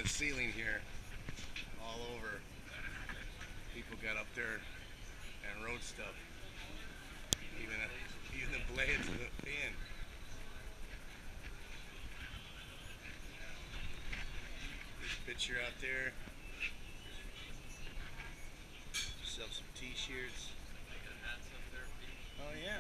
ceiling here, all over. People got up there and wrote stuff. Even the blades of the pen. There's a picture out there. Sell some T-shirts. Oh yeah.